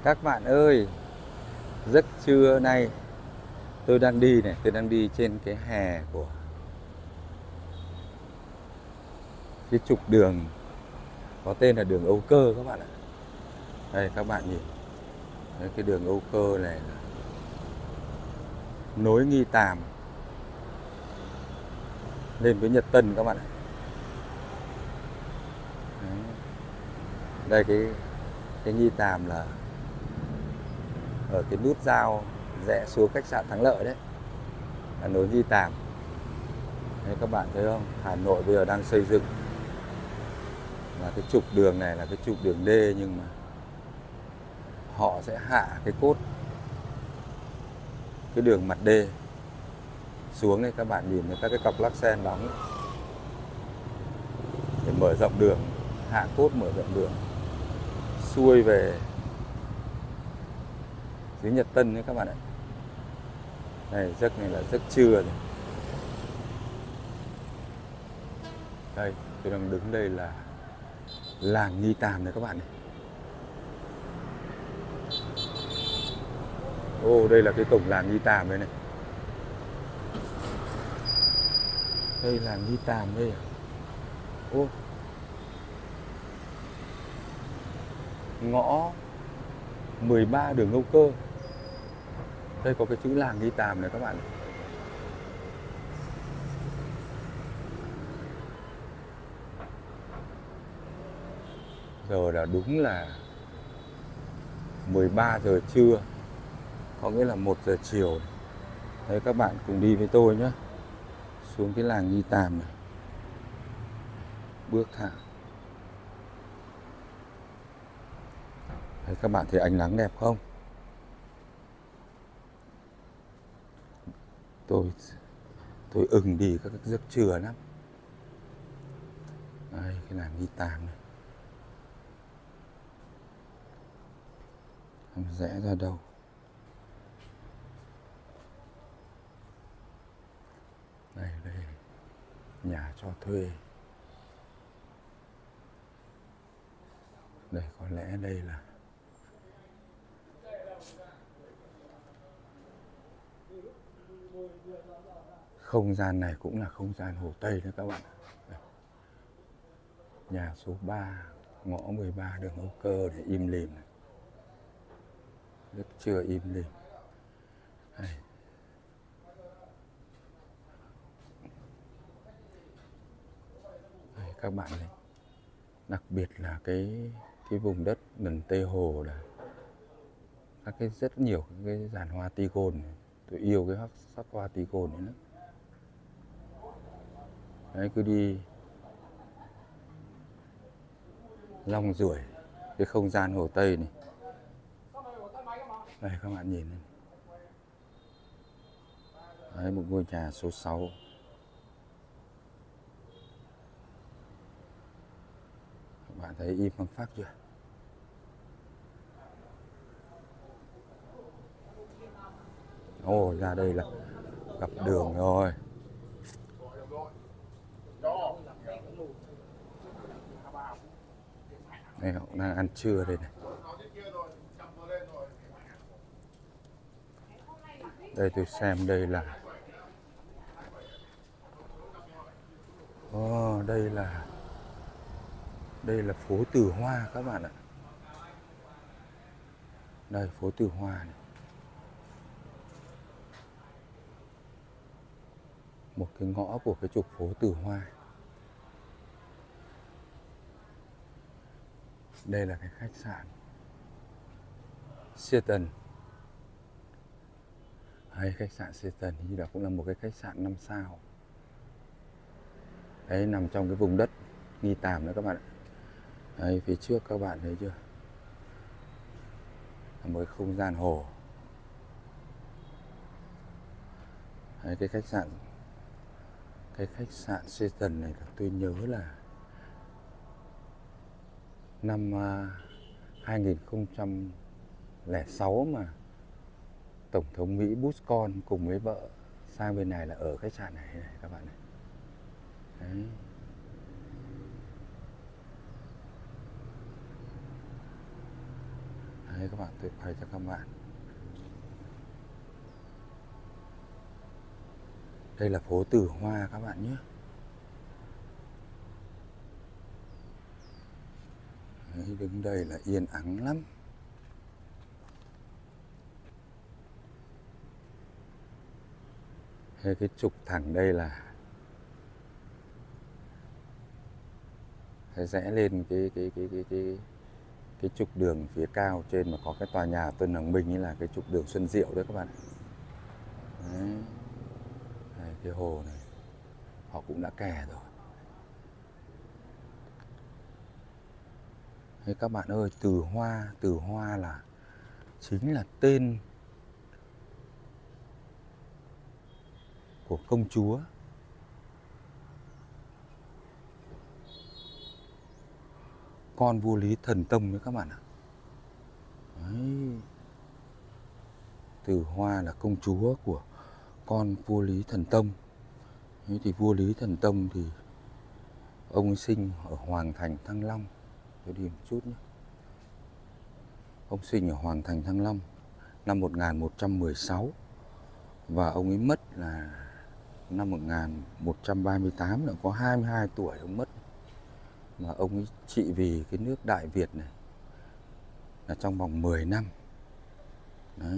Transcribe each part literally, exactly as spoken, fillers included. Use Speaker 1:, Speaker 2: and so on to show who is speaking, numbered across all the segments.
Speaker 1: Các bạn ơi, giấc trưa nay tôi đang đi này, tôi đang đi trên cái hè của cái trục đường có tên là đường Âu Cơ các bạn ạ. Đây các bạn nhìn, đấy, cái đường Âu Cơ này là nối Nghi Tàm lên với Nhật Tân các bạn ạ. Đấy. Đây cái cái Nghi Tàm là ở cái nút giao rẽ xuống khách sạn Thắng Lợi đấy, là nối Nghi Tàm. Đấy, các bạn thấy không? Hà Nội bây giờ đang xây dựng là cái trục đường này là cái trục đường D, nhưng mà họ sẽ hạ cái cốt cái đường mặt D xuống đây, các bạn nhìn thấy các cái cọc lắc sen đóng để mở rộng đường, hạ cốt mở rộng đường xuôi về dưới Nhật Tân đấy các bạn ạ. Này giấc này là giấc trưa rồi. Đây tôi đang đứng đây là làng Nghi Tàm này các bạn này. Ô, đây là cái cổng làng Nghi Tàm đây này. Đây là Nghi Tàm đây à? Ô, ngõ mười ba đường Âu Cơ. Đây có cái chữ làng Nghi Tàm này các bạn. Giờ là đúng là mười ba giờ trưa, có nghĩa là một giờ chiều. Đấy, các bạn cùng đi với tôi nhé, xuống cái làng Nghi Tàm này. Bước thẳng. Đấy, các bạn thấy ánh nắng đẹp không? Tôi tôi ưng đi các giấc trưa lắm. Đây, cái làng Nghi Tàm này. Không rẽ ra đâu. Đây, đây, nhà cho thuê. Đây, có lẽ đây là không gian này cũng là không gian Hồ Tây đấy các bạn. Đây. Nhà số ba, ngõ mười ba đường Âu Cơ để im lìm này. Rất chưa im lìm. Đây. Đây, các bạn này. Đặc biệt là cái cái vùng đất gần Tây Hồ là các cái rất nhiều cái giàn hoa tigon này. Tôi yêu cái sắc hoa tigon này lắm. Đấy, cứ đi long ruổi cái không gian Hồ Tây này. Đây các bạn nhìn này. Đấy, một ngôi nhà số sáu. Các bạn thấy im phăng phắc chưa? Ồ, ra đây là gặp đường rồi. Đây họ đang ăn trưa đây này. Đây tôi xem đây là Ồ, oh, đây là đây là phố Từ Hoa các bạn ạ. Đây phố Từ Hoa này. Một cái ngõ của cái trục phố Từ Hoa. Đây là cái khách sạn Sheraton. Hay khách sạn Sheraton như là cũng là một cái khách sạn năm sao. Đấy, nằm trong cái vùng đất Nghi Tàm đó các bạn ạ. Đấy, phía trước các bạn thấy chưa? Là một cái không gian hồ. Đấy, cái khách sạn cái khách sạn Sheraton này là tôi nhớ là năm hai nghìn không trăm lẻ sáu mà Tổng thống Mỹ Bush con cùng với vợ sang bên này là ở khách sạn này này các bạn này. Đấy. Đấy, các bạn, tôi quay cho các bạn. Đây là phố Từ Hoa các bạn nhé. Đấy, đứng đây là yên ắng lắm. Thế cái trục thẳng đây là rẽ lên cái cái cái cái cái cái trục đường phía cao trên mà có cái tòa nhà Tân Hằng Minh ấy, là cái trục đường Xuân Diệu đấy các bạn. Đấy. Đây, cái hồ này họ cũng đã kè rồi. Thế các bạn ơi, Từ Hoa, Từ Hoa là chính là tên của công chúa con vua Lý Thần Tông đấy các bạn ạ. Đấy. Từ Hoa là công chúa của con vua Lý Thần Tông. Thế thì vua Lý Thần Tông thì ông ấy sinh ở Hoàng Thành Thăng Long. Tôi đi một chút nhé. Ông sinh ở Hoàng Thành Thăng Long năm một nghìn một trăm mười sáu và ông ấy mất là năm một nghìn một trăm ba mươi tám, là có hai mươi hai tuổi ông mất. Mà ông ấy trị vì cái nước Đại Việt này là trong vòng mười năm. Đấy.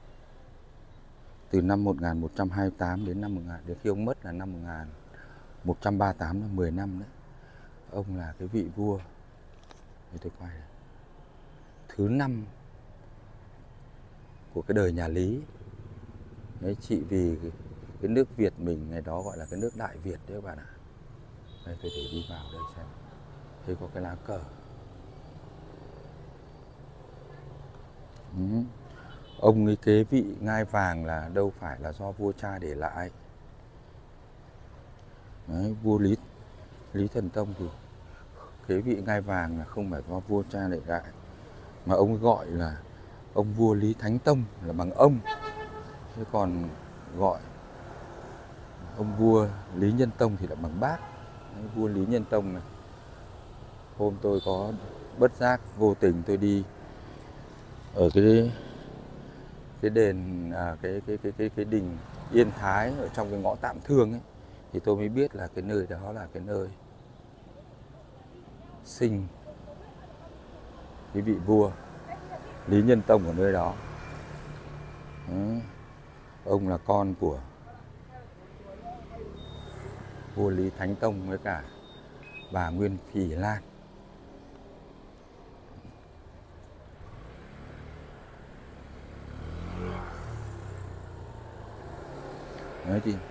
Speaker 1: Từ năm một nghìn một trăm hai mươi tám đến năm một nghìn, đến khi ông mất là năm một nghìn một trăm ba mươi tám, là mười năm đấy. Ông là cái vị vua, để tôi quay này, thứ năm của cái đời nhà Lý. Đấy, trị vì cái, cái nước Việt mình ngày đó gọi là cái nước Đại Việt đấy các bạn ạ. Đây, tôi để đi vào đây xem. Thấy có cái lá cờ. Ừ. Ông ấy kế vị ngai vàng là đâu phải là do vua cha để lại. Đấy, vua Lý Lý Thần Tông thì kế vị ngai vàng là không phải do vua cha để lại, mà ông ấy gọi là ông vua Lý Thánh Tông là bằng ông. Thế còn gọi ông vua Lý Nhân Tông thì là bằng bác. Đấy, vua Lý Nhân Tông này. Hôm tôi có bất giác vô tình tôi đi ở cái cái đền à, cái cái cái cái cái đình Yên Thái ở trong cái ngõ Tạm Thương ấy, thì tôi mới biết là cái nơi đó là cái nơi sinh cái vị vua Lý Nhân Tông ở nơi đó. Đấy. Ông là con của vua Lý Thánh Tông với cả bà Nguyên Phì Lan. Đấy thì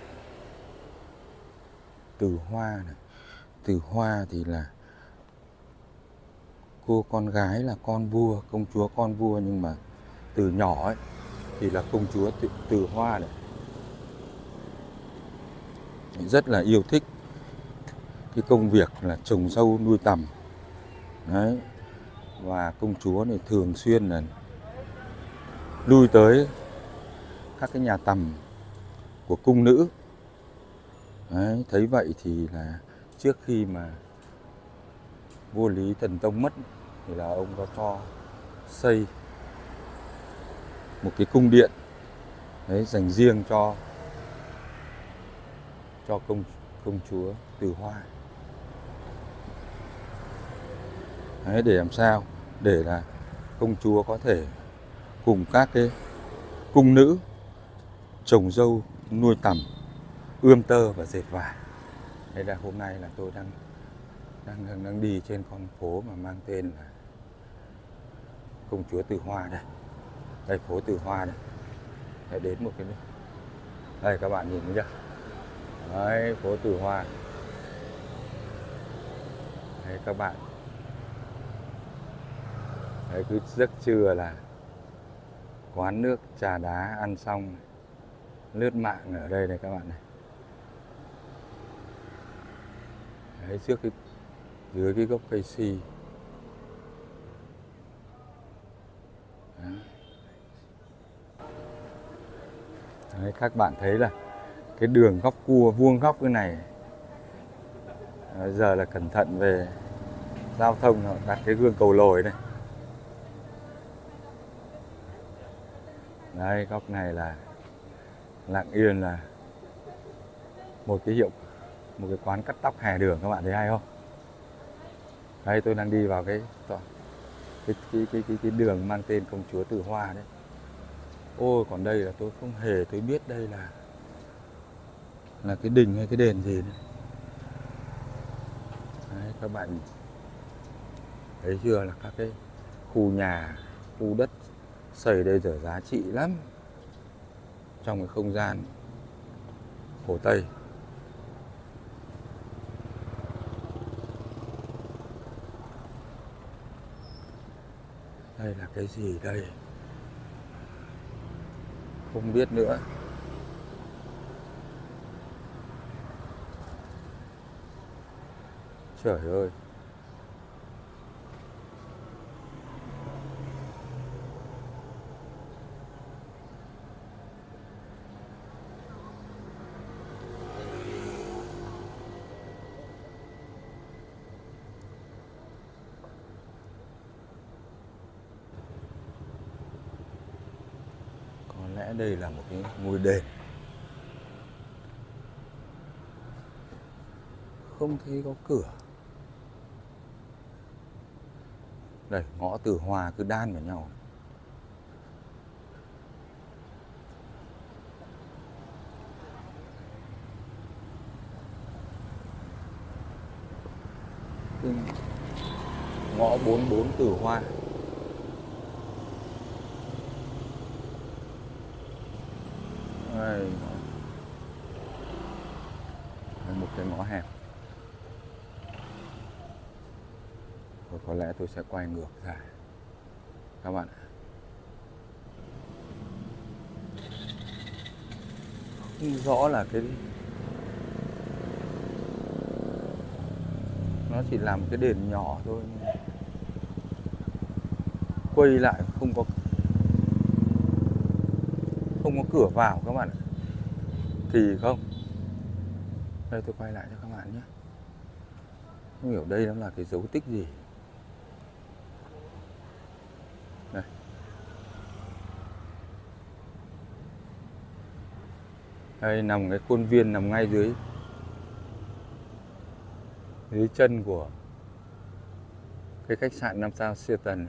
Speaker 1: Từ Hoa này, Từ Hoa thì là cô con gái là con vua, công chúa con vua, nhưng mà từ nhỏ ấy thì là công chúa Từ, Từ Hoa này rất là yêu thích cái công việc là trồng dâu nuôi tầm. Đấy. Và công chúa này thường xuyên là lui tới các cái nhà tầm của cung nữ. Đấy, thấy vậy thì là trước khi mà vua Lý Thần Tông mất thì là ông có cho xây một cái cung điện đấy dành riêng cho cho công công chúa Từ Hoa. Đấy, để làm sao để là công chúa có thể cùng các cái cung nữ trồng dâu nuôi tằm, ươm tơ và dệt vải. Đây là hôm nay là tôi đang đang đang, đang đi trên con phố mà mang tên là công chúa Từ Hoa đây. Đây phố Từ Hoa đây. Để đến một cái đây các bạn nhìn thấy chưa? Đấy, phố Từ Hoa. Đấy các bạn. Đấy, cứ giấc trưa là quán nước trà đá ăn xong lướt mạng ở đây này các bạn này. Đấy, trước cái dưới cái gốc cây si. Đấy. Đấy, các bạn thấy là cái đường góc cua vuông góc cái này. Đấy, giờ là cẩn thận về giao thông, đặt cái gương cầu lồi này. Đấy, góc này là lặng yên là một cái hiệu một cái quán cắt tóc hè đường, các bạn thấy hay không? Đây tôi đang đi vào cái cái cái cái cái, cái đường mang tên Công Chúa Từ Hoa đấy. Ôi, còn đây là tôi không hề tôi biết đây là là cái đình hay cái đền gì đấy. Đấy, các bạn thấy chưa, là các cái khu nhà, khu đất xây đây giờ giá trị lắm trong cái không gian Hồ Tây. Đây là cái gì đây? Không biết nữa. Trời ơi. Có lẽ đây là một cái ngôi đền. Không thấy có cửa. Đây, ngõ Từ Hoa cứ đan vào nhau. Cái ngõ bốn mươi bốn Từ Hoa. Đây, một cái ngõ hẹp. Rồi có lẽ tôi sẽ quay ngược ra các bạn ạ. Không rõ là cái nó chỉ làm cái đền nhỏ thôi, quay lại không có không có cửa vào các bạn ạ. Kỳ không? Đây tôi quay lại cho các bạn nhé. Không hiểu đây nó là cái dấu tích gì. Đây. Đây nằm cái khuôn viên nằm ngay dưới dưới chân của cái khách sạn năm sao Sheraton.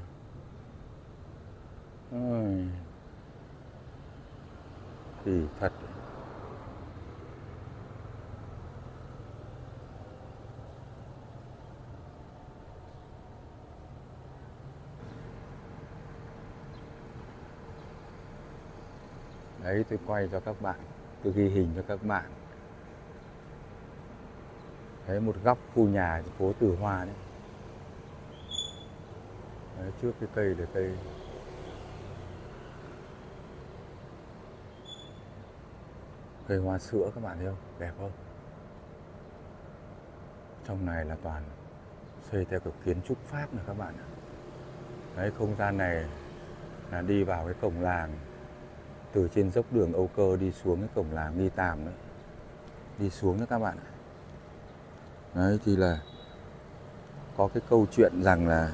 Speaker 1: Ôi, thì thật. Đấy, tôi quay cho các bạn, tôi ghi hình cho các bạn. Đấy, một góc khu nhà phố Từ Hoa đấy. Đấy, trước cái cây là cây cây hoa sữa, các bạn thấy không? Đẹp không? Trong này là toàn xây theo kiểu kiến trúc Pháp này các bạn ạ. Đấy, không gian này là đi vào cái cổng làng, từ trên dốc đường Âu Cơ đi xuống cái cổng làng Nghi Tàm đấy, đi xuống đó các bạn ạ. Đấy thì là có cái câu chuyện rằng là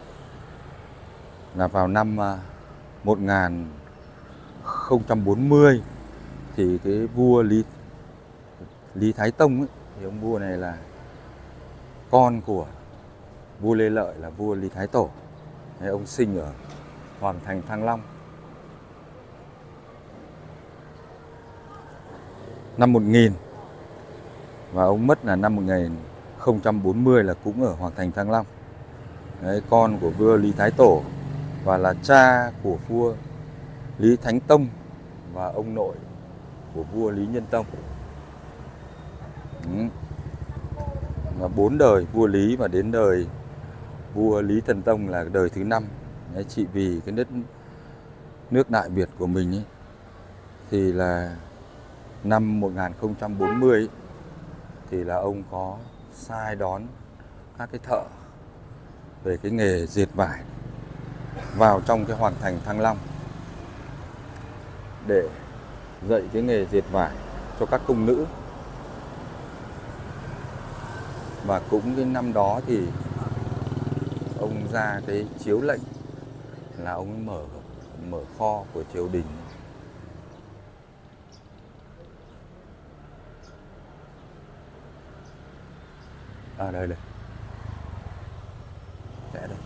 Speaker 1: là vào năm một nghìn không trăm bốn mươi thì cái vua Lý Lý Thái Tông ấy, thì ông vua này là con của vua Lê Lợi là vua Lý Thái Tổ. Đấy, ông sinh ở Hoàng Thành Thăng Long năm một nghìn và ông mất là năm một nghìn không trăm bốn mươi là cũng ở Hoàng Thành Thăng Long. Đấy, con của vua Lý Thái Tổ và là cha của vua Lý Thánh Tông và ông nội của vua Lý Nhân Tông. Ừ. Và bốn đời vua Lý và đến đời vua Lý Thần Tông là đời thứ năm. Đấy, chỉ vì cái đất nước Đại Việt của mình ấy, thì là năm một nghìn không trăm bốn mươi ấy, thì là ông có sai đón các cái thợ về cái nghề dệt vải vào trong cái Hoàng Thành Thăng Long để dạy cái nghề dệt vải cho các cung nữ. Và cũng cái năm đó thì ông ra cái chiếu lệnh là ông mở mở kho của triều đình À đây đây. Rẽ đây.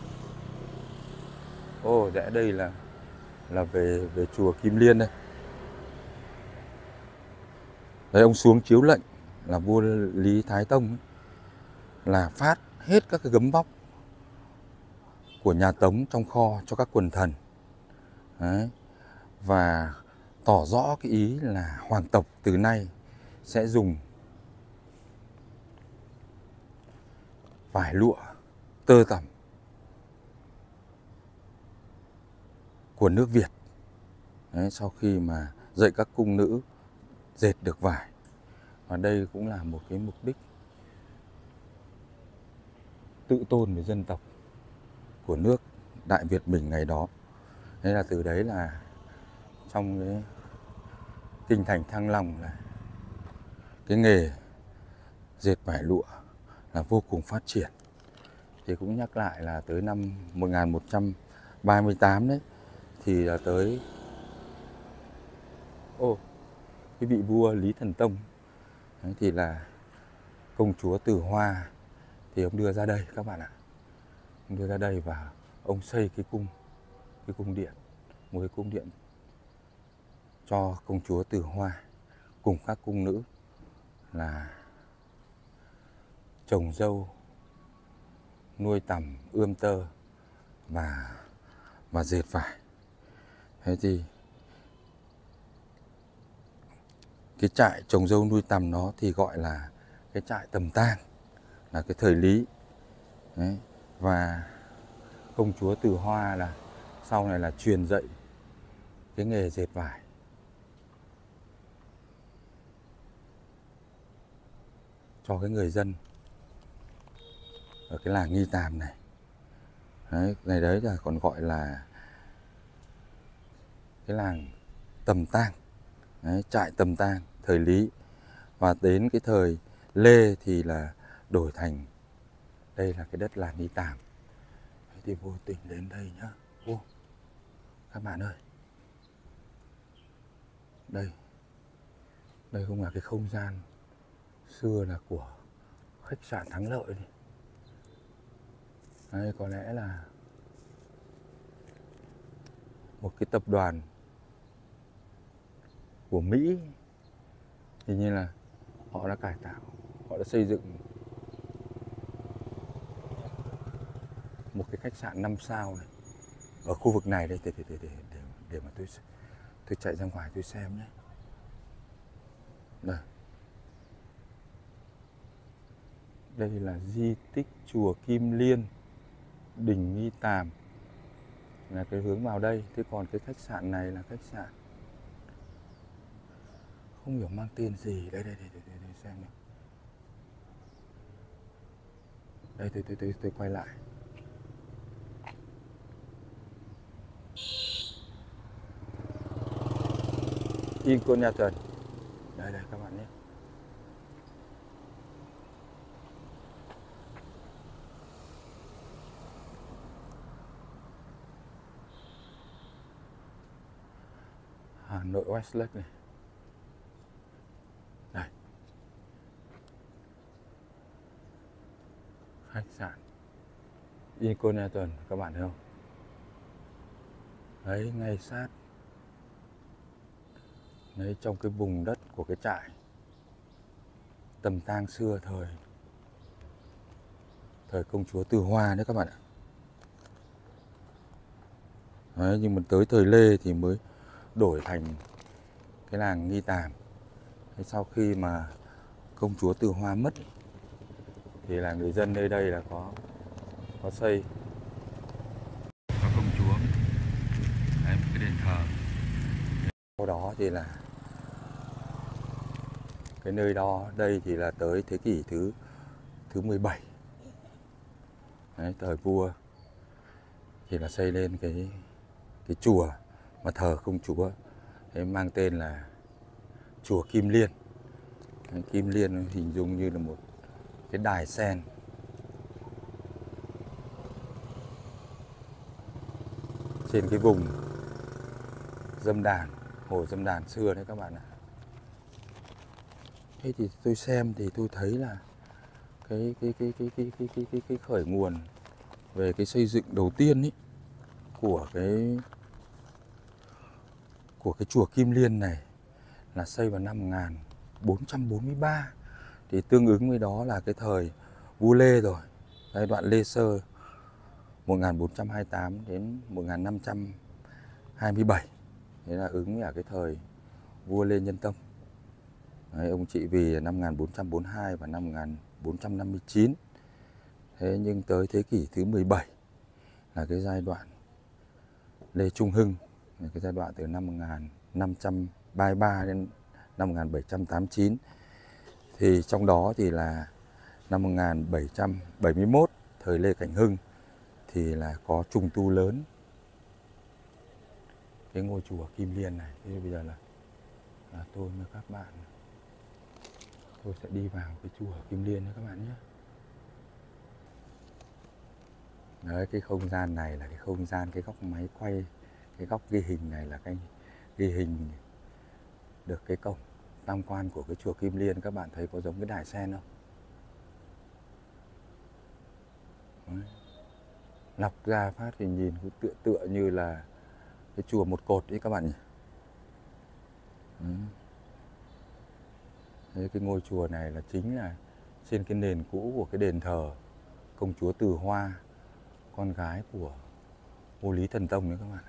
Speaker 1: Ô, rẽ đây là là về về chùa Kim Liên đây. Đấy, ông xuống chiếu lệnh là vua Lý Thái Tông ấy, là phát hết các cái gấm vóc của nhà Tống trong kho cho các quần thần. Đấy. Và tỏ rõ cái ý là hoàng tộc từ nay sẽ dùng vải lụa, tơ tằm của nước Việt. Đấy, sau khi mà dạy các cung nữ dệt được vải. Và đây cũng là một cái mục đích tự tôn về dân tộc của nước Đại Việt mình ngày đó. Thế là từ đấy là trong cái kinh thành Thăng Long là cái nghề dệt vải lụa là vô cùng phát triển. Thì cũng nhắc lại là tới năm một nghìn một trăm ba mươi tám đấy thì là tới ô cái vị vua Lý Thần Tông đấy, thì là công chúa Từ Hoa thì ông đưa ra đây các bạn ạ. Ông đưa ra đây và ông xây cái cung cái cung điện, một cái cung điện cho công chúa Từ Hoa cùng các cung nữ là trồng dâu, nuôi tằm, ươm tơ và và dệt vải. Thế thì cái trại trồng dâu nuôi tằm nó thì gọi là cái trại Tầm Tang, là cái thời Lý. Đấy. Và công chúa Từ Hoa là sau này là truyền dạy cái nghề dệt vải cho cái người dân ở cái làng Nghi Tàm này. Đấy, ngày đấy là còn gọi là cái làng Tầm Tang. Đấy, trại Tầm Tang thời Lý. Và đến cái thời Lê thì là đổi thành đây là cái đất làng Nghi Tàm. Thế thì vô tình đến đây nhá. Ô, các bạn ơi, đây đây không là cái không gian xưa là của khách sạn Thắng Lợi đi. Đây có lẽ là một cái tập đoàn của Mỹ, hình như là họ đã cải tạo, họ đã xây dựng một cái khách sạn năm sao này ở khu vực này đây, để để để để, để, để mà tôi tôi chạy ra ngoài tôi xem nhé. Đây, đây là di tích chùa Kim Liên, đình Nghi Tàm là cái hướng vào đây. Thế còn cái khách sạn này là khách sạn không hiểu mang tên gì. Đây đây đây, đây, đây, đây xem này. Đây tôi tôi tôi tôi quay lại. Incognito. Đây đây các bạn nhé. Hà Nội Westlake này. Đây. Khách sạn Incognito các bạn thấy không? Đấy, ngay sát đấy trong cái vùng đất của cái trại Tầm Tang xưa thời thời công chúa Từ Hoa đấy các bạn ạ. Đấy, nhưng mà tới thời Lê thì mới đổi thành cái làng Nghi Tàm. Thế sau khi mà công chúa Từ Hoa mất thì là người dân nơi đây là có có xây cho công chúa đấy, một cái đền thờ. Sau đó thì là cái nơi đó đây thì là tới thế kỷ thứ thứ mười bảy. Đấy, thời vua thì là xây lên cái cái chùa mà thờ công chúa, đấy, mang tên là chùa Kim Liên. Đấy, Kim Liên hình dung như là một cái đài sen trên cái vùng Dâm Đàn, hồ Dâm Đàn xưa đấy các bạn ạ. Thế thì tôi xem thì tôi thấy là cái cái cái cái cái cái cái cái, cái khởi nguồn về cái xây dựng đầu tiên ý, của cái của cái chùa Kim Liên này là xây vào năm một nghìn bốn trăm bốn mươi ba, thì tương ứng với đó là cái thời vua Lê rồi, giai đoạn Lê Sơ một nghìn bốn trăm hai mươi tám đến một nghìn năm trăm hai mươi bảy. Thế là ứng là cái thời vua Lê Nhân Tông. Đấy, ông trị vì năm một nghìn bốn trăm bốn mươi hai và năm một nghìn bốn trăm năm mươi chín. Thế nhưng tới thế kỷ thứ mười bảy là cái giai đoạn Lê Trung Hưng, cái giai đoạn từ năm một nghìn năm trăm ba mươi ba đến năm một nghìn bảy trăm tám mươi chín. Thì trong đó thì là năm một nghìn bảy trăm bảy mươi mốt, thời Lê Cảnh Hưng, thì là có trùng tu lớn cái ngôi chùa Kim Liên này. Thế bây giờ là, là tôi với các bạn, tôi sẽ đi vào cái chùa Kim Liên nha các bạn nhé. Đấy, cái không gian này là cái không gian, cái góc máy quay, cái góc ghi hình này là cái ghi hình được cái cổng tam quan của cái chùa Kim Liên. Các bạn thấy có giống cái đài sen không? Đấy. Lọc ra phát thì nhìn cũng tựa tựa như là cái chùa một cột ấy các bạn nhỉ. Đấy. Thế cái ngôi chùa này là chính là trên cái nền cũ của cái đền thờ công chúa Từ Hoa, con gái của vua Lý Thần Tông đấy các bạn.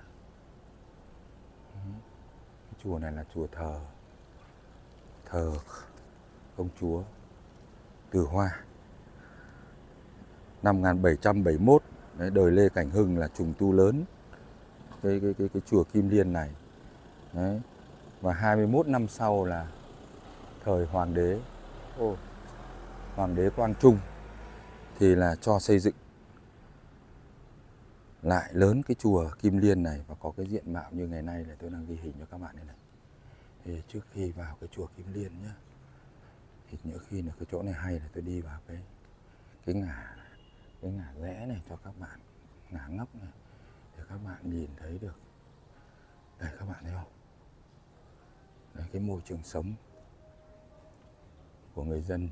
Speaker 1: Cái chùa này là chùa thờ thờ công chúa Từ Hoa. Năm một nghìn bảy trăm bảy mươi mốt, đấy, đời Lê Cảnh Hưng là trùng tu lớn cái cái cái cái chùa Kim Liên này. Đấy. Và hai mươi mốt năm sau là thời hoàng đế ô, hoàng đế Quang Trung thì là cho xây dựng lại lớn cái chùa Kim Liên này và có cái diện mạo như ngày nay là tôi đang ghi hình cho các bạn đây này. Thì trước khi vào cái chùa Kim Liên nhá, thì nhỡ khi là cái chỗ này hay là tôi đi vào cái cái ngả cái ngả rẽ này cho các bạn, ngả ngóc này để các bạn nhìn thấy được. Đây các bạn thấy không? Đây, cái môi trường sống của người dân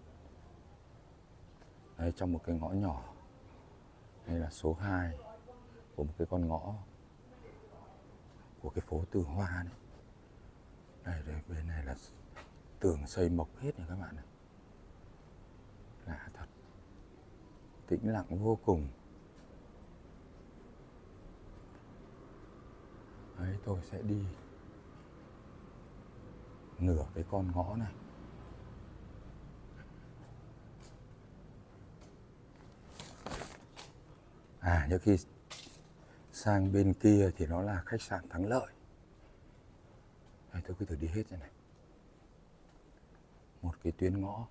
Speaker 1: đây, trong một cái ngõ nhỏ. Đây là số hai của một cái con ngõ của cái phố Từ Hoa này. Đây, đây bên này là tường xây mộc hết này các bạn này. Lạ thật, tĩnh lặng vô cùng. Đấy, tôi sẽ đi nửa cái con ngõ này. À, như khi sang bên kia thì nó là khách sạn Thắng Lợi. Đây, tôi cứ thử đi hết rồi này. Một cái tuyến ngõ.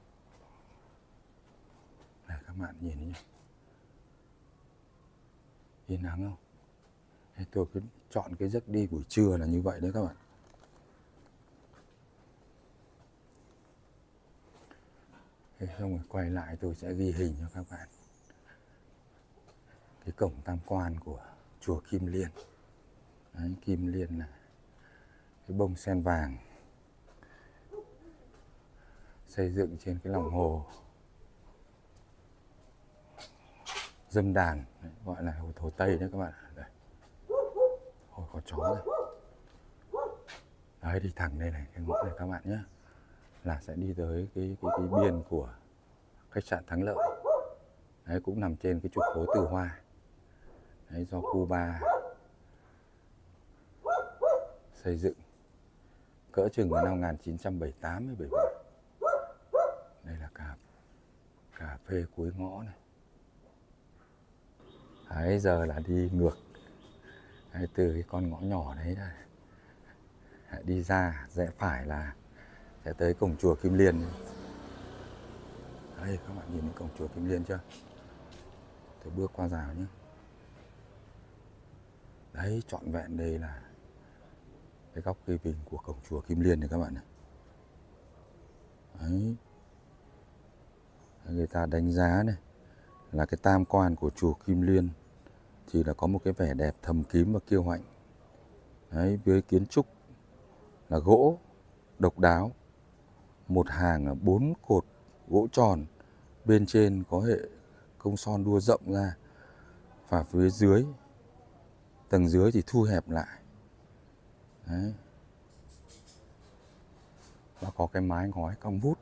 Speaker 1: Này các bạn nhìn thấy nhỉ? Yên ắng không? Đây, tôi cứ chọn cái giấc đi buổi trưa là như vậy đấy các bạn. Thế xong rồi quay lại tôi sẽ ghi hình cho các bạn cái cổng tam quan của chùa Kim Liên. Đấy, Kim Liên là cái bông sen vàng xây dựng trên cái lòng hồ Dâm Đàn, đấy, gọi là hồ, hồ Tây đấy các bạn. Đây. Hồ có chó này. Đấy, đi thẳng đây này, cái ngõ này các bạn nhé, là sẽ đi tới cái cái cái biên của khách sạn Thắng Lợi. Đấy, cũng nằm trên cái trục phố Từ Hoa. Đấy, do Cuba xây dựng cỡ chừng vào năm một nghìn chín trăm bảy mươi tám với bảy mươi bảy. Đây là cà, cà phê cuối ngõ này. Đấy, giờ là đi ngược. Đấy, từ cái con ngõ nhỏ đấy là đi ra rẽ phải là sẽ tới cổng chùa Kim Liên. Đây, các bạn nhìn thấy cổng chùa Kim Liên chưa? Tôi bước qua rào nhé. Đấy, trọn vẹn đây là cái góc ghi hình của cổng chùa Kim Liên này các bạn này. Đấy. Người ta đánh giá này là cái tam quan của chùa Kim Liên thì là có một cái vẻ đẹp thầm kín và kiêu hãnh. Đấy, với kiến trúc là gỗ độc đáo, một hàng bốn cột gỗ tròn Bên trên có hệ công son đua rộng ra, và phía dưới, tầng dưới thì thu hẹp lại. Đấy. Và có cái mái ngói cong vút.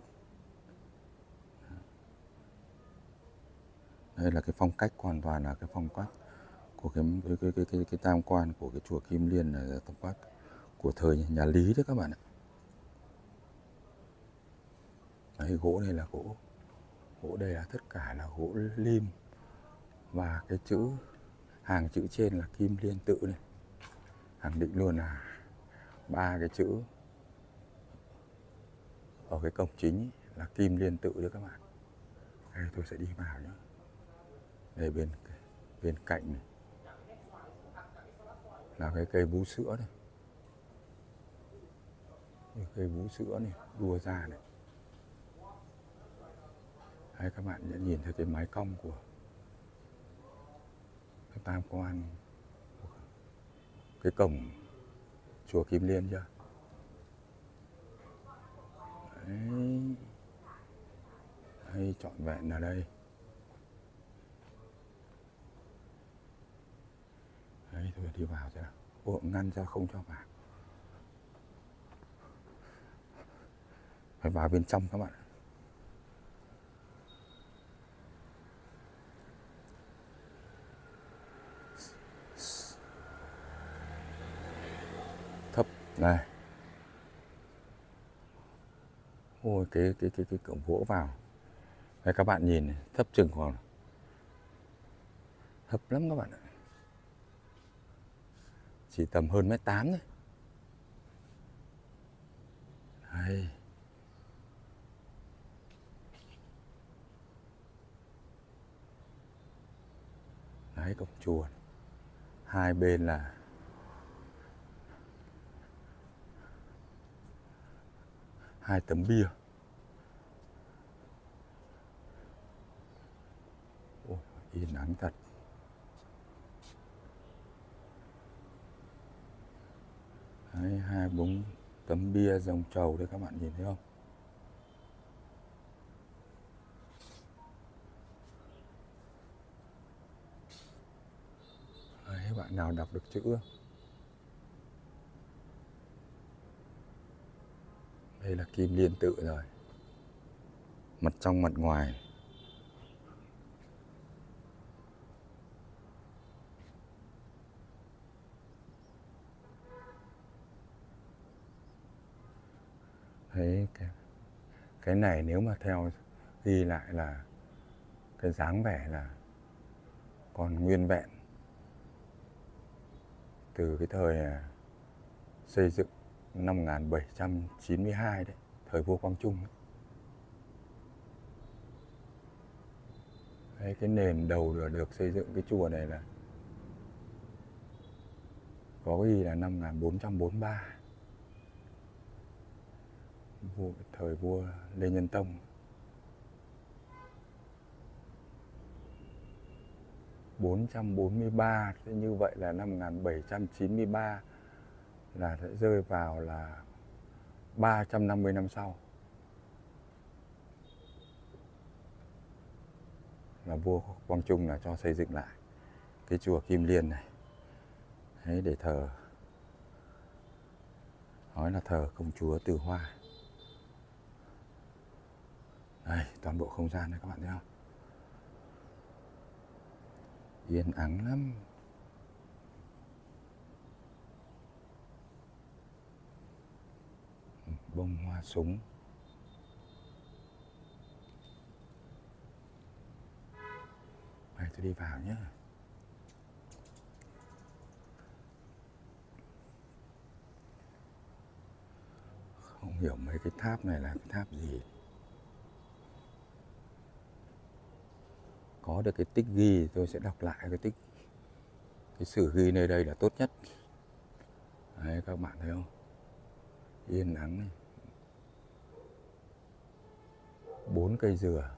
Speaker 1: Đây là cái phong cách, hoàn toàn là cái phong cách của cái cái cái cái, cái, cái tam quan của cái chùa Kim Liên, là phong cách của thời nhà Lý đấy các bạn ạ. Đấy, gỗ đây là gỗ gỗ đây là tất cả là gỗ lim, và cái chữ hàng chữ trên là Kim Liên tự này, khẳng định luôn là ba cái chữ ở cái cổng chính ý, là Kim Liên tự đấy các bạn. Đây tôi sẽ đi vào nhé. Đây bên bên cạnh này là cái cây vú sữa này, cái cây vú sữa này đua ra này. Đấy, các bạn sẽ nhìn thấy cái mái cong của cái tam quan, cái cổng chùa Kim Liên chưa? Đấy, đây trọn vẹn là đây. Đấy, tôi đi vào xem nào. Ồ, ngăn ra không cho vào. Phải vào bên trong các bạn. Thấp này. Ôi, cái cái cái cái cổng gỗ vào. Đây các bạn nhìn này, thấp chừng khoảng thấp lắm các bạn ạ. Chỉ tầm hơn mét tám thôi. Đây. Đấy, cổng chùa này. Hai bên là hai tấm bia. Ôi, yên ắng thật. Đấy, hai bốn tấm bia rồng trầu đấy, các bạn nhìn thấy không? Đấy, bạn nào đọc được chữ? Đây là Kim Liên tự rồi. Mặt trong mặt ngoài. Đấy, cái, cái này nếu mà theo ghi lại là cái dáng vẻ là còn nguyên vẹn từ cái thời xây dựng năm một nghìn bảy trăm chín mươi hai đấy, thời vua Quang Trung ấy. Đấy, cái nền đầu được, được xây dựng cái chùa này là có ghi là năm một nghìn bốn trăm bốn mươi ba, vua, thời vua Lê Nhân Tông. bốn trăm bốn mươi ba, thế như vậy là năm một nghìn bảy trăm chín mươi ba là sẽ rơi vào là ba trăm năm mươi năm sau là vua Quang Trung là cho xây dựng lại cái chùa Kim Liên này. Đấy, để thờ, nói là thờ công chúa Từ Hoa. Đây, toàn bộ không gian này các bạn thấy không? Yên ắng lắm. Bông hoa súng. Đây, tôi đi vào nhé. Không hiểu mấy cái tháp này là cái tháp gì. Có được cái tích ghi tôi sẽ đọc lại cái tích, cái sử ghi nơi đây là tốt nhất. Đấy, các bạn thấy không? Yên ắng này. Bốn cây dừa.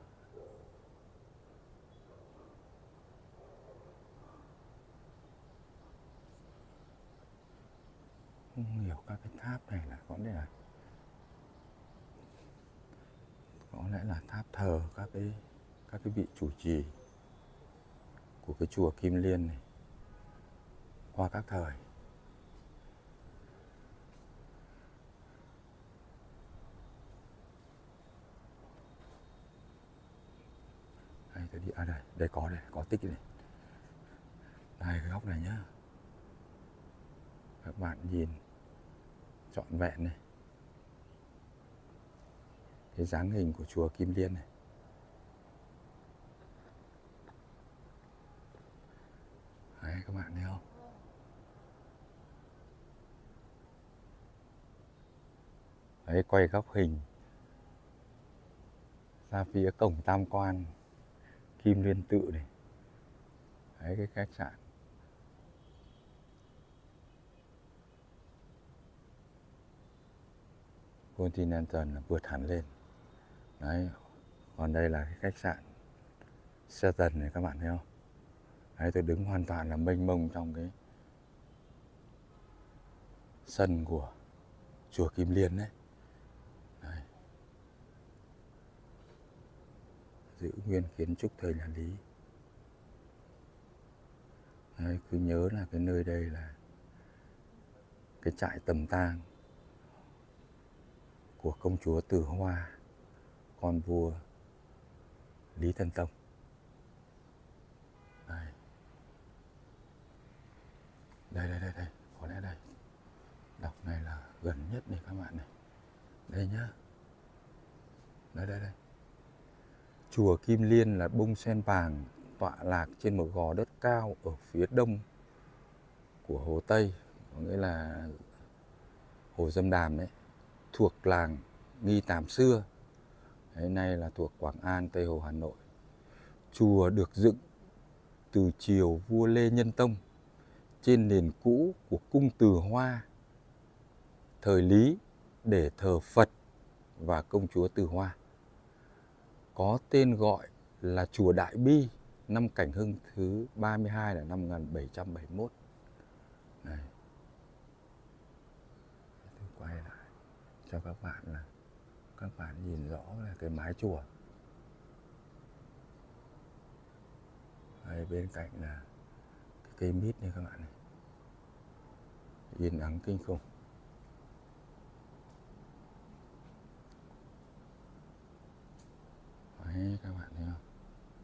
Speaker 1: Không hiểu các cái tháp này là có lẽ là có lẽ là tháp thờ các cái các cái vị chủ trì của cái chùa Kim Liên này qua các thời. Đây, tôi đi, à đây, đây có đây, có tích này. Đây cái góc này nhá. Các bạn nhìn trọn vẹn này. Cái dáng hình của chùa Kim Liên này. Đấy, các bạn thấy không? Đấy, quay góc hình ra phía cổng tam quan Kim Liên Tự này. Đấy, cái khách sạn. Continental là vượt hẳn lên. Đấy, còn đây là cái khách sạn Sheraton này, các bạn thấy không? Đấy, tôi đứng hoàn toàn là mênh mông trong cái sân của chùa Kim Liên đấy. Đấy. Giữ nguyên kiến trúc thời nhà Lý. Đấy, cứ nhớ là cái nơi đây là cái trại tầm tang của công chúa Từ Hoa, con vua Lý Thân Tông. Đây. Đây, đây, đây, đây, có lẽ đây. Đọc này là gần nhất này các bạn này. Đây nhá. Đây, đây, đây. Chùa Kim Liên là bông sen vàng tọa lạc trên một gò đất cao ở phía đông của Hồ Tây, có nghĩa là Hồ Dâm Đàm đấy, thuộc làng Nghi Tàm xưa. Đấy, nay là thuộc Quảng An, Tây Hồ, Hà Nội. Chùa được dựng từ triều vua Lê Nhân Tông trên nền cũ của cung Từ Hoa thời Lý để thờ Phật và công chúa Từ Hoa. Có tên gọi là chùa Đại Bi, năm Cảnh Hưng thứ ba mươi hai là năm một nghìn bảy trăm bảy mươi mốt. Này. Tôi quay lại cho các bạn là các bạn nhìn rõ là cái mái chùa. Đây, bên cạnh là cái cây mít này các bạn này. Yên ắng kinh khủng. Đấy, các bạn thấy không?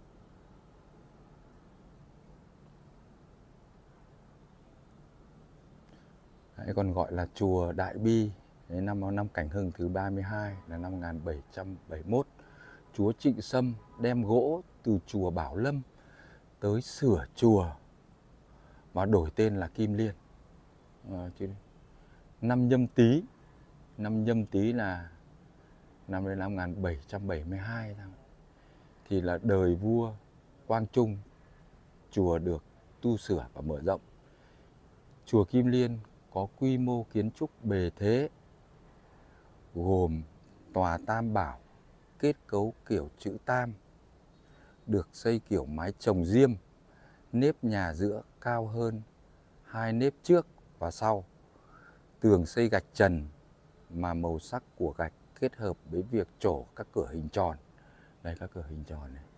Speaker 1: Đấy, còn gọi là chùa Đại Bi. Đấy, năm năm Cảnh Hưng thứ ba mươi hai là năm một nghìn bảy trăm bảy mươi mốt. Chúa Trịnh Sâm đem gỗ từ chùa Bảo Lâm tới sửa chùa và đổi tên là Kim Liên. À, chứ năm Nhâm Tý, năm Nhâm Tý là năm đây là năm một nghìn bảy trăm bảy mươi hai thôi. Thì là đời vua Quang Trung, chùa được tu sửa và mở rộng. Chùa Kim Liên có quy mô kiến trúc bề thế, gồm tòa tam bảo kết cấu kiểu chữ tam, được xây kiểu mái chồng diêm, nếp nhà giữa cao hơn hai nếp trước và sau. Tường xây gạch trần mà màu sắc của gạch kết hợp với việc trổ các cửa hình tròn. Đây, các cửa hình tròn này.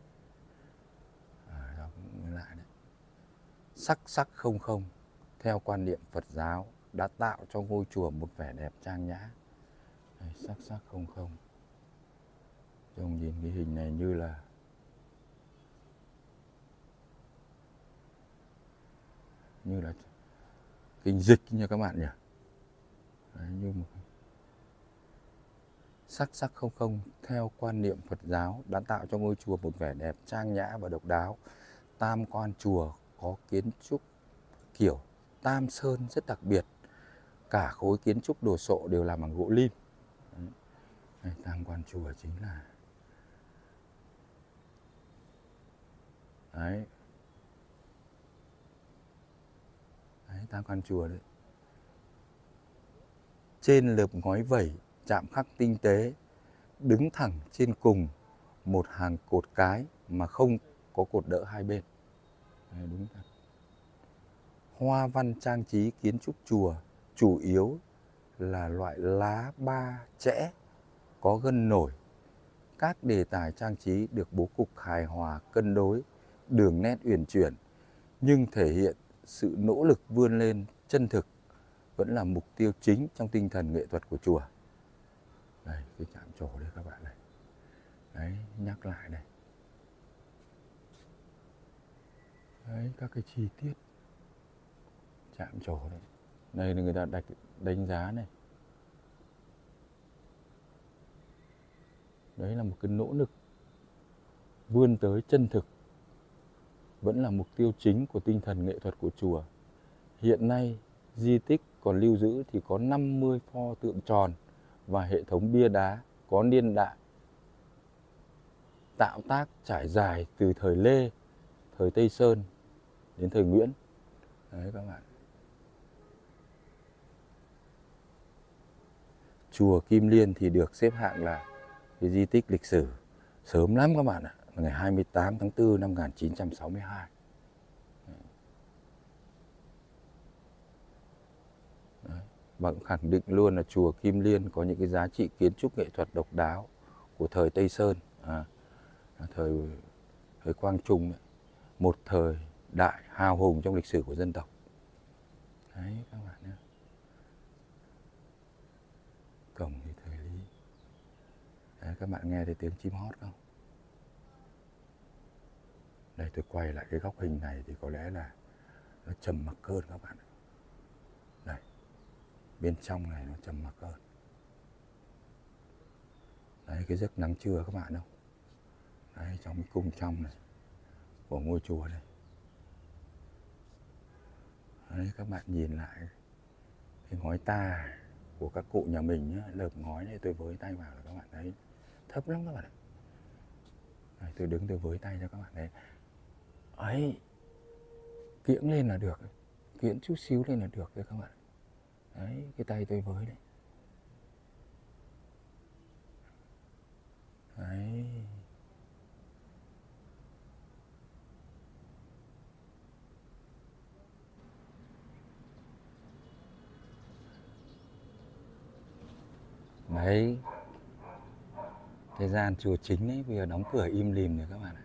Speaker 1: À, đó cũng lại đấy. Sắc sắc không không, theo quan niệm Phật giáo, đã tạo cho ngôi chùa một vẻ đẹp trang nhã. Đây, sắc sắc không không. Trông nhìn cái hình này như là như là kinh dịch nha các bạn nhỉ. Đấy, như một sắc sắc không không, theo quan niệm Phật giáo, đã tạo cho ngôi chùa một vẻ đẹp trang nhã và độc đáo. Tam quan chùa có kiến trúc kiểu Tam Sơn rất đặc biệt. Cả khối kiến trúc đồ sộ đều làm bằng gỗ lim. Đấy. Đây, tam quan chùa chính là đấy. Đấy, tam quan chùa đấy. Trên lợp ngói vẩy, chạm khắc tinh tế, đứng thẳng trên cùng một hàng cột cái mà không có cột đỡ hai bên. Đấy, đúng thật. Hoa văn trang trí kiến trúc chùa chủ yếu là loại lá ba chẽ có gân nổi, Các đề tài trang trí được bố cục hài hòa, cân đối, đường nét uyển chuyển, nhưng thể hiện sự nỗ lực vươn lên chân thực vẫn là mục tiêu chính trong tinh thần nghệ thuật của chùa. Đây, cái chạm trổ đây các bạn này. Đấy, nhắc lại đây. Đấy, các cái chi tiết chạm trổ đấy. Đây là người ta đặt đánh giá này. Đấy là một cái nỗ lực vươn tới chân thực vẫn là mục tiêu chính của tinh thần nghệ thuật của chùa. Hiện nay, di tích còn lưu giữ thì có năm mươi pho tượng tròn và hệ thống bia đá có niên đại tạo tác trải dài từ thời Lê, thời Tây Sơn đến thời Nguyễn. Đấy các bạn. Chùa Kim Liên thì được xếp hạng là cái di tích lịch sử sớm lắm các bạn ạ, ngày hai mươi tám tháng tư năm một nghìn chín trăm sáu mươi hai. Đấy. Và cũng khẳng định luôn là chùa Kim Liên có những cái giá trị kiến trúc nghệ thuật độc đáo của thời Tây Sơn, à, thời thời Quang Trung ấy. Một thời đại hào hùng trong lịch sử của dân tộc. Đấy các bạn nhé. Cổng thì thời Lý. Đấy, các bạn nghe thấy tiếng chim hót không? Đây tôi quay lại cái góc hình này thì có lẽ là nó trầm mặc hơn các bạn. Đây, bên trong này nó trầm mặc hơn. Đấy, cái giấc nắng trưa các bạn không? Đấy, trong cái cung trong này của ngôi chùa này. Đấy, các bạn nhìn lại cái ngói ta của các cụ nhà mình nhá, lợp ngói này tôi với tay vào là các bạn thấy thấp lắm các bạn ạ. Đấy, tôi đứng tôi với tay cho các bạn đấy. Ấy, kiễng lên là được, kiễng chút xíu lên là được đấy các bạn. Đấy, cái tay tôi với đấy. Đấy. Đấy, cái gian chùa chính ấy bây giờ đóng cửa im lìm rồi các bạn ạ.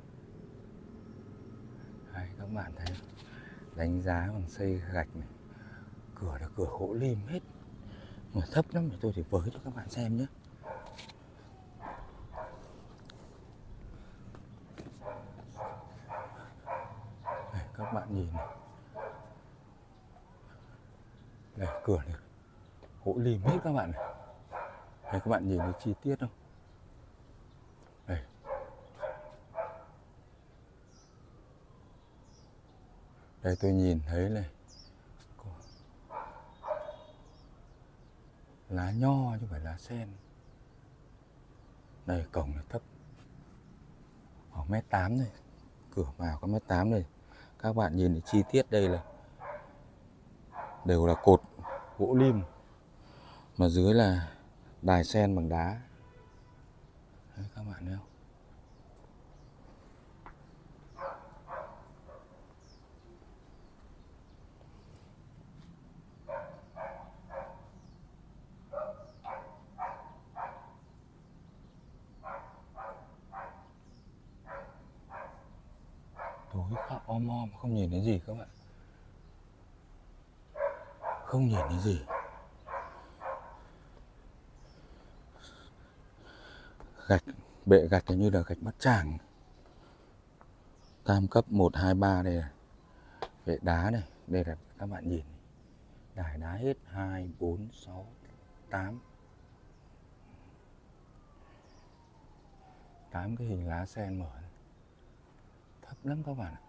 Speaker 1: Đấy, các bạn thấy đánh giá bằng xây gạch này, cửa là cửa gỗ lim hết, mà thấp lắm thì tôi chỉ với cho các bạn xem nhé. Đây, các bạn nhìn này. Đây, cửa này gỗ lim hết các bạn này. Đây, các bạn nhìn thấy chi tiết không? Đây. Đây tôi nhìn thấy này, lá nho chứ không phải lá sen. Đây, cổng này thấp khoảng mét tám này, cửa vào có mét tám này. Các bạn nhìn thấy chi tiết đây là đều là cột gỗ lim, mà dưới là đài sen bằng đá. Đấy, các bạn thấy không? Tối khá om om, không nhìn thấy gì các bạn. Không nhìn thấy gì. Gạch, bệ gạch như là gạch Bát Tràng. Tam cấp một, hai, ba đây là bệ đá này. Đây là các bạn nhìn. Đài đá hết hai, bốn, sáu, tám. tám cái hình lá sen mở. Thấp lắm các bạn ạ.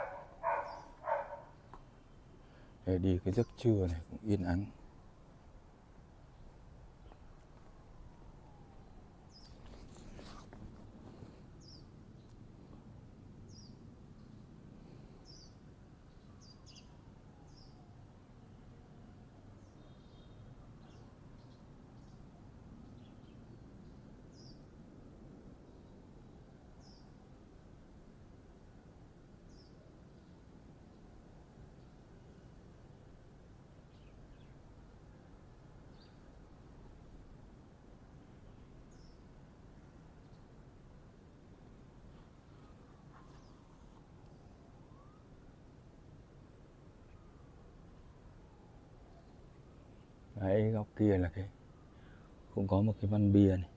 Speaker 1: Để đi cái giấc trưa này cũng yên ắng. Đấy, góc kia là cái cũng có một cái văn bia này,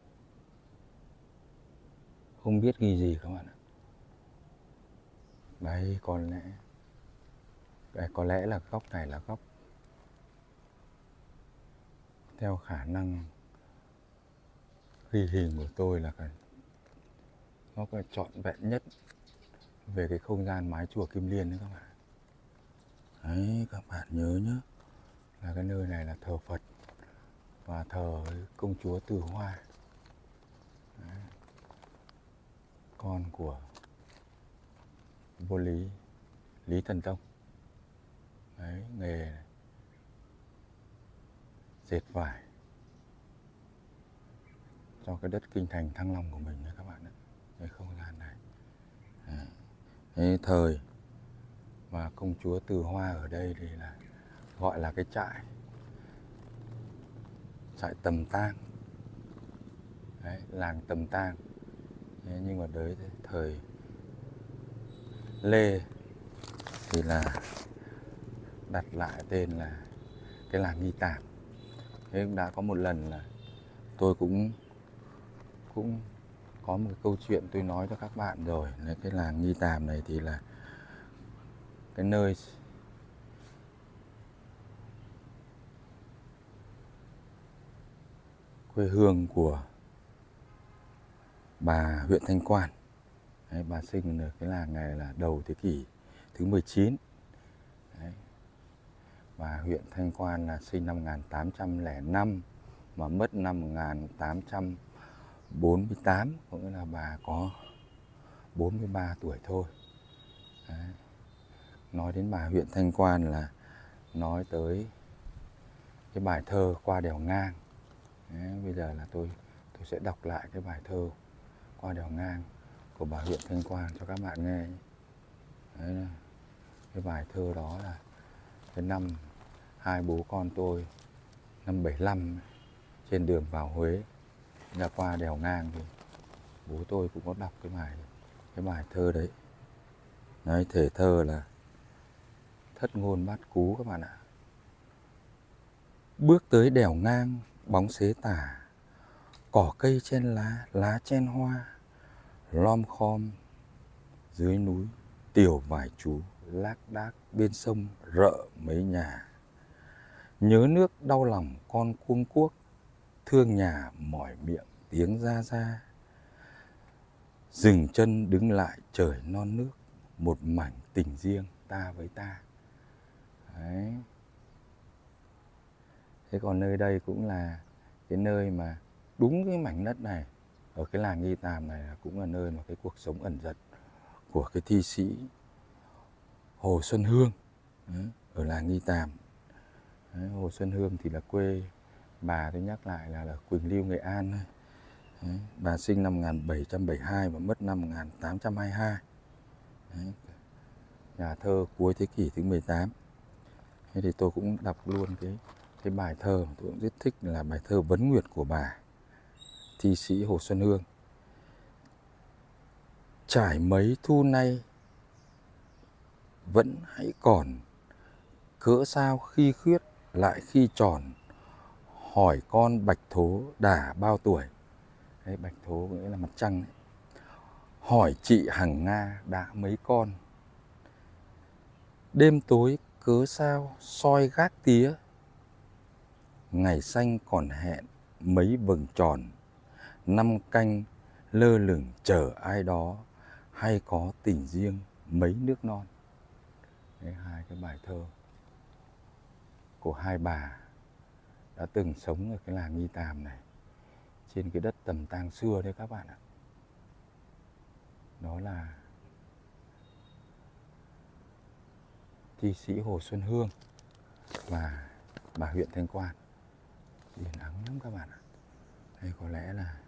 Speaker 1: không biết ghi gì các bạn ạ. Đấy, có lẽ đấy, có lẽ là góc này là góc theo khả năng ghi hình của tôi là cái góc là trọn vẹn nhất về cái không gian mái chùa Kim Liên đấy các bạn. Đấy, các bạn nhớ nhé, là cái nơi này là thờ Phật và thờ công chúa Từ Hoa. Đấy, con của vua Lý, Lý Thần Tông. Đấy, nghề dệt vải cho cái đất kinh thành Thăng Long của mình đấy các bạn ạ. Cái không gian này. Đấy. Thế thời mà công chúa Từ Hoa ở đây thì là gọi là cái trại trại Tầm Tang. Đấy, làng Tầm Tang. Thế nhưng mà tới thời Lê thì là đặt lại tên là cái làng Nghi Tàm. Thế cũng đã có một lần là tôi cũng cũng có một cái câu chuyện tôi nói cho các bạn rồi. Là cái làng Nghi Tàm này thì là cái nơi quê hương của bà huyện Thanh Quan. Đấy, bà sinh ở cái làng này là đầu thế kỷ thứ mười chín. Đấy. Bà huyện Thanh Quan là sinh năm một nghìn tám trăm lẻ năm mà mất năm một nghìn tám trăm bốn mươi tám, có nghĩa là bà có bốn mươi ba tuổi thôi. Đấy. Nói đến bà huyện Thanh Quan là nói tới cái bài thơ Qua Đèo Ngang. Đấy, bây giờ là tôi tôi sẽ đọc lại cái bài thơ Qua Đèo Ngang của bà huyện Thanh Quan cho các bạn nghe. Đấy, cái bài thơ đó là cái năm hai bố con tôi năm bảy lăm trên đường vào Huế ra qua đèo ngang thì bố tôi cũng có đọc cái bài cái bài thơ đấy. Đấy, thể thơ là thất ngôn bát cú các bạn ạ. Bước tới đèo ngang bóng xế tả, cỏ cây chen lá, lá chen hoa, lom khom dưới núi tiểu vài chú lác đác bên sông rợ mấy nhà. Nhớ nước đau lòng con cuông cuốc, thương nhà mỏi miệng tiếng ra ra. Dừng chân đứng lại trời non nước, một mảnh tình riêng ta với ta. Đấy. Thế còn nơi đây cũng là cái nơi mà đúng cái mảnh đất này, ở cái làng Nghi Tàm này là cũng là nơi mà cái cuộc sống ẩn dật của cái thi sĩ Hồ Xuân Hương. Đấy, ở làng Nghi Tàm. Đấy, Hồ Xuân Hương thì là quê bà, tôi nhắc lại là ở Quỳnh Lưu, Nghệ An. Đấy, bà sinh năm một nghìn bảy trăm bảy mươi hai và mất năm một nghìn tám trăm hai mươi hai. Đấy, nhà thơ cuối thế kỷ thứ mười tám. Thế thì tôi cũng đọc luôn cái cái bài thơ mà tôi cũng rất thích, là bài thơ Vấn Nguyệt của bà thi sĩ Hồ Xuân Hương. Trải mấy thu nay vẫn hãy còn, cỡ sao khi khuyết lại khi tròn, hỏi con bạch thố đà bao tuổi. Đấy, bạch thố nghĩa là mặt trăng đấy. Hỏi chị hằng nga đã mấy con, đêm tối cớ sao soi gác tía, ngày xanh còn hẹn mấy vầng tròn, năm canh lơ lửng chờ ai đó, hay có tình riêng mấy nước non. Đấy, hai cái bài thơ của hai bà đã từng sống ở cái làng Nghi Tàm này, trên cái đất Tầm Tang xưa đấy các bạn ạ. Đó là thi sĩ Hồ Xuân Hương và bà huyện Thanh Quan. Yên ắng lắm các bạn ạ. Đây có lẽ là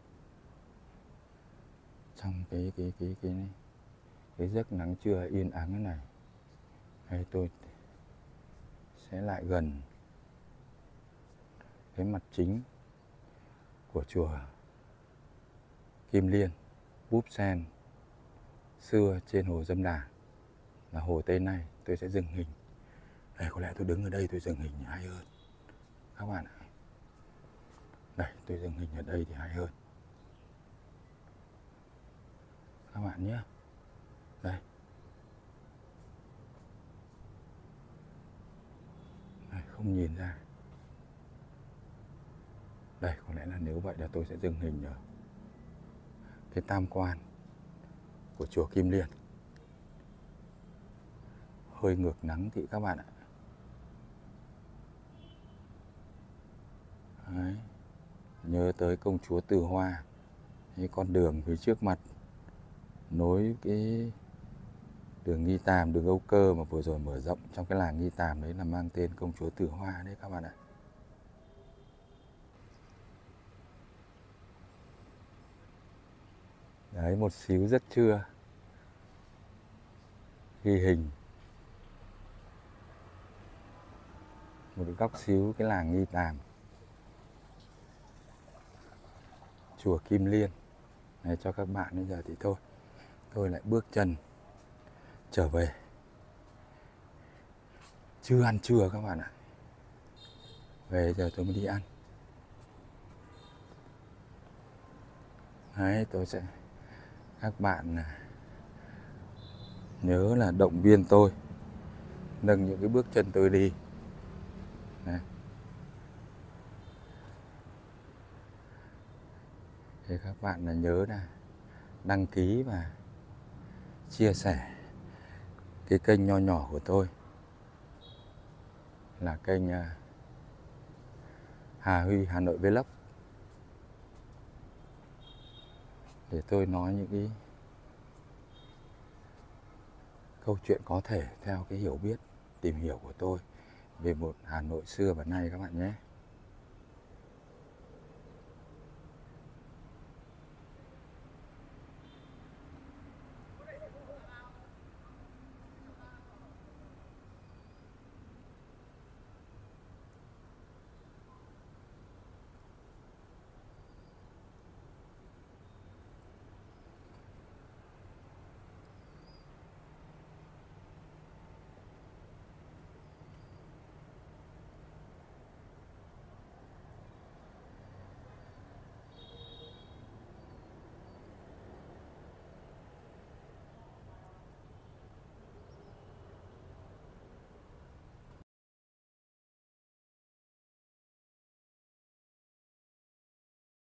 Speaker 1: trong cái cái cái cái cái, cái giấc nắng trưa yên ắng thế này, hay tôi sẽ lại gần cái mặt chính của chùa Kim Liên, Búp Sen xưa trên hồ Dâm Đà, là hồ Tây Nay. Tôi sẽ dừng hình. Đây, có lẽ tôi đứng ở đây tôi dừng hình hay hơn. các bạn ạ. Đây, tôi dừng hình ở đây thì hay hơn các bạn nhé. Đây. Đây, không nhìn ra. Đây, có lẽ là nếu vậy là tôi sẽ dừng hình ở cái tam quan của chùa Kim Liên. Hơi ngược nắng thị các bạn ạ. Đấy. Nhớ tới công chúa Từ Hoa, cái con đường phía trước mặt nối cái đường Nghi Tàm, đường Âu Cơ mà vừa rồi mở rộng trong cái làng Nghi Tàm đấy là mang tên công chúa Từ Hoa đấy các bạn ạ. Đấy, một xíu rất trưa ghi hình một góc xíu cái làng Nghi Tàm, chùa Kim Liên này cho các bạn. Bây giờ thì thôi, tôi lại bước chân trở về. Chưa ăn trưa các bạn ạ. Về giờ tôi mới đi ăn. Đấy, tôi sẽ các bạn nhớ là động viên tôi, nâng những cái bước chân tôi đi. Đấy. Thì các bạn là nhớ là đăng ký và chia sẻ cái kênh nho nhỏ của tôi là kênh Hà Huy Hà Nội Vlog, để tôi nói những cái câu chuyện có thể theo cái hiểu biết, tìm hiểu của tôi về một Hà Nội xưa và nay các bạn nhé.